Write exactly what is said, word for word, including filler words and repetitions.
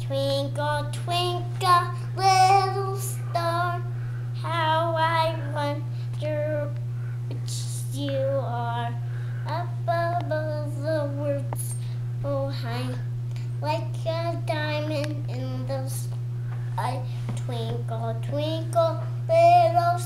Twinkle, twinkle, little star, how I wonder which you are. Up above the words so high, like a diamond in the sky. Twinkle, twinkle, little